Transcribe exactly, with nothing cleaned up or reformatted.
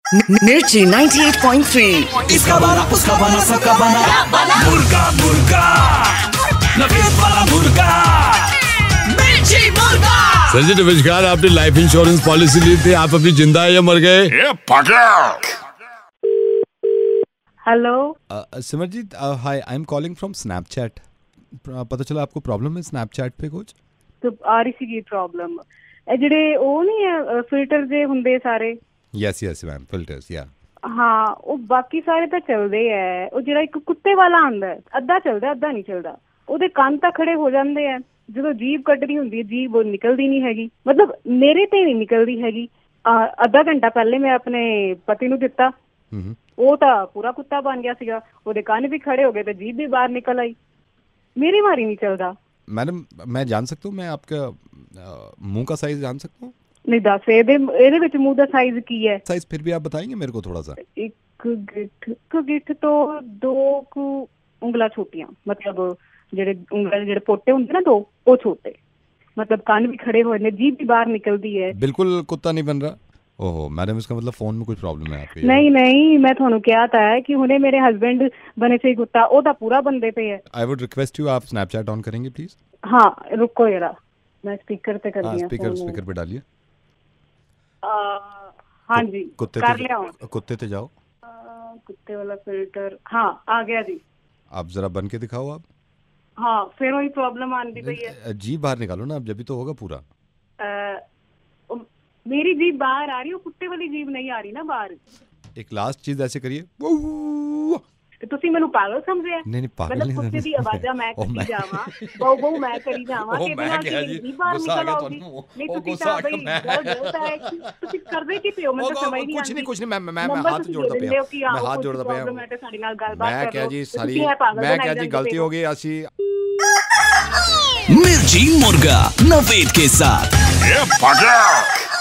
मिर्ची अट्ठानवे पॉइंट तीन। इसका बना उसका बना सबका बना मुर्गा मुर्गा नवेद वाला मुर्गा मिर्ची मुर्गा। सर जी नमस्कार, आपने लाइफ इंश्योरेंस पॉलिसी ली थी, आप अभी जिंदा है या मर गए? Hello Simarjeet, hi, I am calling from Snapchat. पता चला आपको प्रॉब्लम है स्नैपचैट पे कुछ? तो आ रही सी प्रॉब्लम ਇਹ ਜਿਹੜੇ ਉਹ ਨਹੀਂ ਹੈ ਫਿਲਟਰ ਜੇ ਹੁੰਦੇ ਸਾਰੇ। ਯੈਸ ਯੈਸ ਮੈਮ, ਫਿਲਟਰਸ ਯਾ। ਹਾਂ ਉਹ ਬਾਕੀ ਸਾਰੇ ਤਾਂ ਚੱਲਦੇ ਐ, ਉਹ ਜਿਹੜਾ ਇੱਕ ਕੁੱਤੇ ਵਾਲਾ ਆਂਦਾ ਅੱਧਾ ਚੱਲਦਾ ਅੱਧਾ ਨਹੀਂ ਚੱਲਦਾ। ਉਹਦੇ ਕੰਨ ਤਾਂ ਖੜੇ ਹੋ ਜਾਂਦੇ ਐ, ਜਦੋਂ ਜੀਭ ਕੱਢਣੀ ਹੁੰਦੀ ਹੈ ਜੀਭ ਉਹ ਨਿਕਲਦੀ ਨਹੀਂ ਹੈਗੀ, ਮਤਲਬ ਮੇਰੇ ਤੇ ਨਹੀਂ ਨਿਕਲਦੀ ਹੈਗੀ। ਅੱਧਾ ਘੰਟਾ ਪਹਿਲੇ ਮੈਂ ਆਪਣੇ ਪਤੀ ਨੂੰ ਦਿੱਤਾ, ਉਹ ਤਾਂ ਪੂਰਾ ਕੁੱਤਾ ਬਣ ਗਿਆ ਸੀਗਾ, ਉਹਦੇ ਕੰਨ ਵੀ खड़े हो गए तो जीभ भी बाहर निकल आई, मेरी मारी नहीं चलता। मैडम मैं जान सकता हूँ, मैं आपका मुंह का साइज जान सकता हूँ? नहीं दस ਇਹਦੇ ਵਿੱਚ ਮੂੰਹ ਦਾ ਸਾਈਜ਼ ਕੀ ਹੈ? साइज फिर भी आप बताएंगे मेरे को थोड़ा सा? ਇੱਕ ਗਿੱਠ ਇੱਕ ਗਿੱਠ ਤੋਂ ਦੋ ਕੁ ਉਂਗਲਾਂ ਛੋਟੀਆਂ, मतलब ਜਿਹੜੇ ਉਂਗਲਾਂ ਦੇ ਜਿਹੜੇ ਪੋਟੇ ਹੁੰਦੇ ਨਾ ਦੋ, ਉਹ ਛੋਟੇ, मतलब ਕੰਨ ਵੀ खड़े ਹੋਏ ਨੇ, जीभ भी बाहर निकलती है। बिल्कुल कुत्ता नहीं बन रहा? ओहो मैडम, इसका मतलब फोन में कुछ प्रॉब्लम है आपके? नहीं नहीं, मैं ਤੁਹਾਨੂੰ ਕਿਹਾ ਤਾਂ ਹੈ कि ਹੁਣੇ ਮੇਰੇ हस्बैंड बने से कुत्ता ਉਹ ਤਾਂ पूरा ਬੰਦੇ पे है। आई वुड रिक्वेस्ट यू, आप स्नैपचैट ऑन करेंगे प्लीज? हाँ रुको जरा, मैं स्पीकर पे कर हाँ, दिया, स्पीकर स्पीकर पे डालिए। हाँ जी कुत्ते कर लिया हूँ। कुत्ते पे जाओ, कुत्ते वाला फिल्टर हाँ आ गया जी। आप जरा बन के दिखाओ आप। हाँ फिर वही प्रॉब्लम आती पई है। जीभ बाहर निकालो ना, अब जब भी तो होगा पूरा। आ, मेरी जीभ बाहर आ रही है, कुत्ते वाली जीभ नहीं आ रही ना बाहर। एक लास्ट चीज ऐसे करिए, ਤੁਸੀਂ ਮੈਨੂੰ ਪਾਗਲ ਸਮਝਿਆ? नहीं नहीं पागल मतलब नहीं, ਕੁੱਤੇ ਦੀ ਆਵਾਜ਼ਾਂ ਮੈਂ ਕਰੀ ਜਾਵਾਂ, ਬਹੁ ਬਹੁ ਮੈਂ ਕਰੀ ਜਾਵਾਂ, ਤੇ ਨਾਲ ਕੀ ਬਾਹਰ ਨਿਕਲ ਆਉਗੀ? ਨਹੀਂ ਤੁਸੀਂ ਤਾਂ ਬਈ ਗੱਲ ਗਲਤ ਹੈ, ਤੁਸੀਂ ਕਰਦੇ ਕੀ ਪਿਓ? ਮੈਨੂੰ ਸਮਝ ਨਹੀਂ ਆਉਂਦੀ। कुछ नहीं कुछ नहीं, मैं मैं मैं हाथ जोड़दा पिया, मैं हाथ जोड़दा पिया। मैं ਤੇ ਸਾਡੇ ਨਾਲ ਗੱਲਬਾਤ मैं ਕਰੋ। क्या जी सारी मैं क्या जी गलती हो गई ऐसी। मिर्ची मुर्गा नवेद के साथ।